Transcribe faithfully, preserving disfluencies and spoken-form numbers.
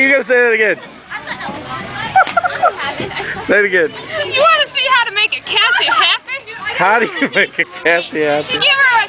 You gotta say that again. Say it again. You want to see how to make a Cassie happy? How do you make a Cassie happy? You give her a